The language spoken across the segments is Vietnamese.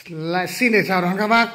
Lại xin để chào đón các bác.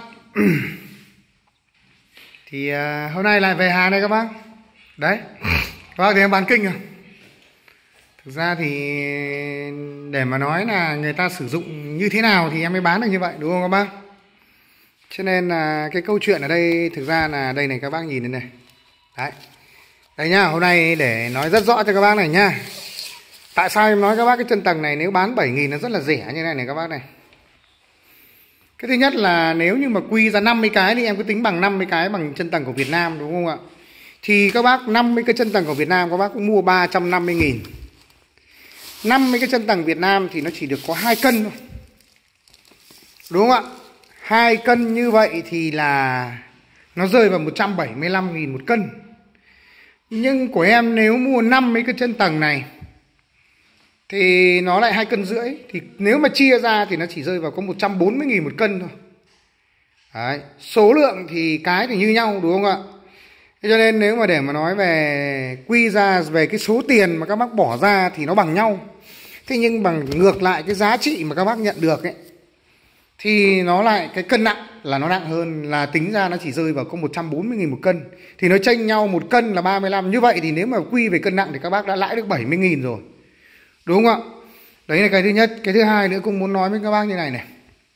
Thì hôm nay lại về hàng đây các bác. Đấy, các bác thấy em bán kinh rồi. Thực ra thì để mà nói là người ta sử dụng như thế nào thì em mới bán được như vậy, đúng không các bác? Cho nên là cái câu chuyện ở đây thực ra là đây này, các bác nhìn đây này. Đấy, đây nhá, hôm nay để nói rất rõ cho các bác này nhá. Tại sao em nói các bác cái chân tầng này nếu bán 7.000 nó rất là rẻ như này này các bác này. Cái thứ nhất là nếu như mà quy ra 50 cái thì em cứ tính bằng 50 cái bằng chân tầng của Việt Nam, đúng không ạ? Thì các bác 50 cái chân tầng của Việt Nam các bác cũng mua 350.000. 50 cái chân tầng Việt Nam thì nó chỉ được có 2 cân thôi, đúng không ạ? 2 cân như vậy thì là nó rơi vào 175.000 một cân. Nhưng của em nếu mua 50 cái chân tầng này thì nó lại 2,5 cân. Thì nếu mà chia ra thì nó chỉ rơi vào có 140.000 một cân thôi. Đấy, số lượng thì cái thì như nhau, đúng không ạ? Thế cho nên nếu mà để mà nói về quy ra về cái số tiền mà các bác bỏ ra thì nó bằng nhau. Thế nhưng bằng ngược lại cái giá trị mà các bác nhận được ấy thì nó lại cái cân nặng là nó nặng hơn, là tính ra nó chỉ rơi vào có 140.000 một cân. Thì nó chênh nhau một cân là 35. Như vậy thì nếu mà quy về cân nặng thì các bác đã lãi được 70.000 rồi, đúng không ạ? Đấy là cái thứ nhất. Cái thứ hai nữa cũng muốn nói với các bác như này này,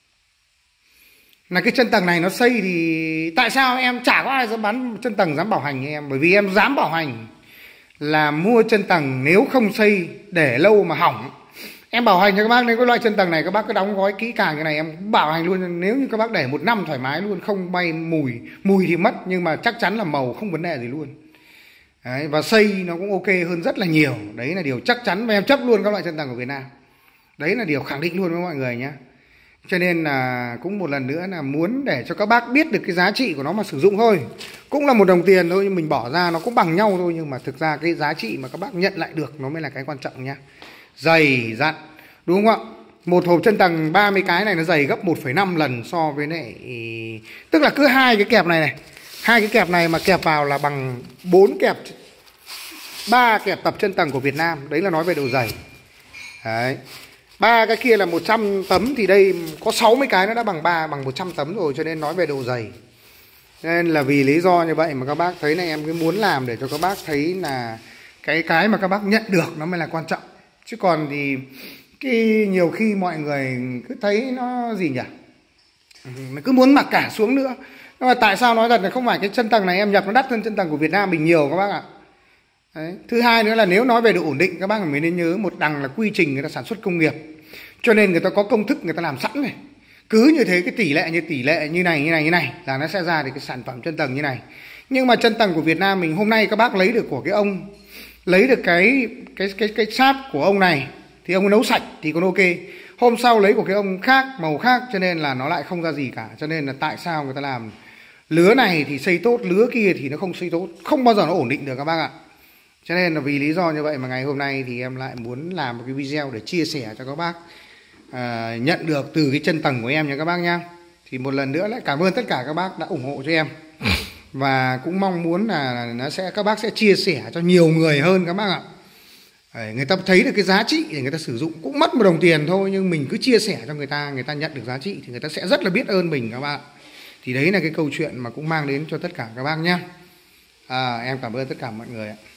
là cái chân tầng này nó xây thì tại sao em chả có ai dám bán chân tầng dám bảo hành như em? Bởi vì em dám bảo hành là mua chân tầng nếu không xây để lâu mà hỏng. Em bảo hành cho các bác, nếu cái loại chân tầng này các bác cứ đóng gói kỹ càng như này em bảo hành luôn. Nếu như các bác để 1 năm thoải mái luôn, không bay mùi thì mất, nhưng mà chắc chắn là màu không vấn đề gì luôn. Đấy, và xây nó cũng ok hơn rất là nhiều. Đấy là điều chắc chắn, và em chấp luôn các loại chân tầng của Việt Nam. Đấy là điều khẳng định luôn với mọi người nhé. Cho nên là cũng một lần nữa là muốn để cho các bác biết được cái giá trị của nó mà sử dụng thôi. Cũng là 1 đồng tiền thôi, nhưng mình bỏ ra nó cũng bằng nhau thôi. Nhưng mà thực ra cái giá trị mà các bác nhận lại được nó mới là cái quan trọng nhá. Dày dặn, đúng không ạ? Một hộp chân tầng 30 cái này nó dày gấp 1,5 lần so với này. Tức là cứ 2 cái kẹp này này, 2 cái kẹp này mà kẹp vào là bằng 3 kẹp tập chân tầng của Việt Nam. Đấy là nói về độ dày. Đấy, 3 cái kia là 100 tấm thì đây có 60 cái nó đã bằng 100 tấm rồi. Cho nên nói về độ dày. Nên là vì lý do như vậy mà các bác thấy là em cứ muốn làm để cho các bác thấy là cái mà các bác nhận được nó mới là quan trọng. Chứ còn thì nhiều khi mọi người cứ thấy nó gì nhỉ, nó cứ muốn mặc cả xuống nữa. Nhưng mà tại sao nói thật là không phải cái chân tầng này em nhập nó đắt hơn chân tầng của Việt Nam mình nhiều các bác ạ. Đấy. Thứ hai nữa là nếu nói về độ ổn định, các bác mới nên nhớ một đằng là quy trình người ta sản xuất công nghiệp, cho nên người ta có công thức người ta làm sẵn này. Cứ như thế cái tỷ lệ như này là nó sẽ ra được cái sản phẩm chân tầng như này. Nhưng mà chân tầng của Việt Nam mình hôm nay các bác lấy được của cái ông, lấy được cái sáp của ông này thì ông nấu sạch thì còn ok. Hôm sau lấy của cái ông khác, màu khác, cho nên là nó lại không ra gì cả. Cho nên là tại sao người ta làm lứa này thì xây tốt, lứa kia thì nó không xây tốt, không bao giờ nó ổn định được các bác ạ. Cho nên là vì lý do như vậy mà ngày hôm nay thì em lại muốn làm một cái video để chia sẻ cho các bác nhận được từ cái chân tầng của em nha các bác nhá. Thì một lần nữa lại cảm ơn tất cả các bác đã ủng hộ cho em. Và cũng mong muốn là các bác sẽ chia sẻ cho nhiều người hơn các bác ạ. Người ta thấy được cái giá trị để người ta sử dụng, cũng mất 1 đồng tiền thôi, nhưng mình cứ chia sẻ cho người ta nhận được giá trị thì người ta sẽ rất là biết ơn mình các bạn. Thì đấy là cái câu chuyện mà cũng mang đến cho tất cả các bác nhé. Em cảm ơn tất cả mọi người ạ.